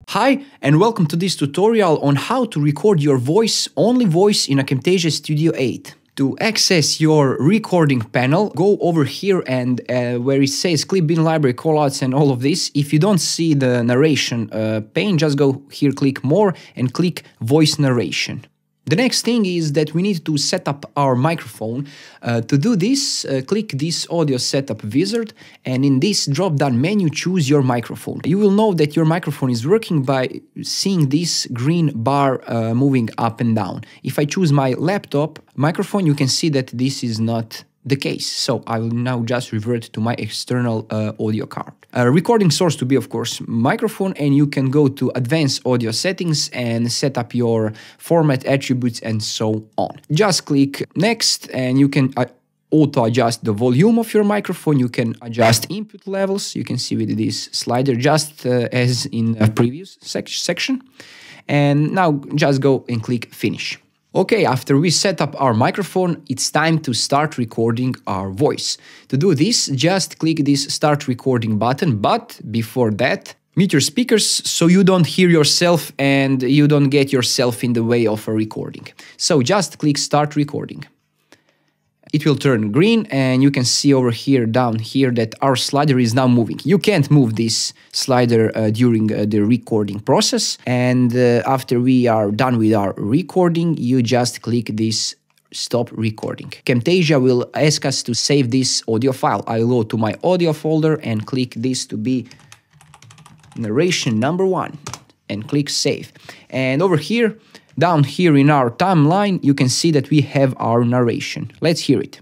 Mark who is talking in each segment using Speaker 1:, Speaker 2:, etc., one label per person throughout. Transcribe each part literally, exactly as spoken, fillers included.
Speaker 1: Hi and welcome to this tutorial on how to record your voice, only voice in a Camtasia Studio eight. To access your recording panel, go over here and uh, where it says clip bin library callouts and all of this. If you don't see the narration uh, pane, just go here, click more and click voice narration. The next thing is that we need to set up our microphone. Uh, to do this, uh, click this audio setup wizard and in this drop-down menu choose your microphone. You will know that your microphone is working by seeing this green bar uh, moving up and down. If I choose my laptop microphone, you can see that this is not the case. So I will now just revert to my external uh, audio card. Uh, recording source to be, of course, microphone, and you can go to advanced audio settings and set up your format attributes and so on. Just click next and you can uh, auto adjust the volume of your microphone. You can adjust input levels. You can see with this slider just uh, as in a previous sec section. And now just go and click finish. Okay, after we set up our microphone, it's time to start recording our voice. To do this, just click this start recording button, but before that, mute your speakers so you don't hear yourself and you don't get yourself in the way of a recording. So just click start recording. It will turn green and you can see over here, down here, that our slider is now moving. You can't move this slider uh, during uh, the recording process. And uh, after we are done with our recording, you just click this stop recording. Camtasia will ask us to save this audio file. I'll go to my audio folder and click this to be narration number one and click save. And over here, down here in our timeline, you can see that we have our narration. Let's hear it.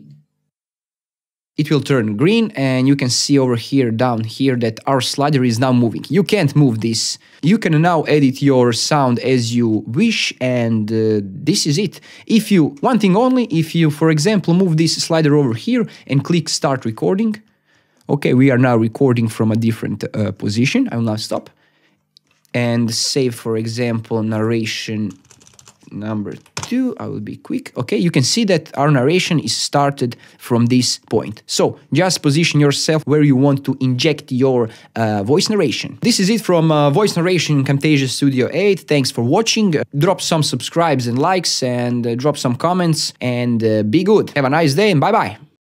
Speaker 1: It will turn green and you can see over here, down here, that our slider is now moving. You can't move this. You can now edit your sound as you wish, and uh, this is it. If you, one thing only, if you, for example, move this slider over here and click start recording, okay, we are now recording from a different uh, position. I will now stop and save, for example, narration number two. I will be quick. Okay, you can see that our narration is started from this point. So just position yourself where you want to inject your uh, voice narration. This is it from uh, voice narration in Camtasia Studio eight. Thanks for watching. Uh, drop some subscribes and likes and uh, drop some comments and uh, be good. Have a nice day and bye-bye.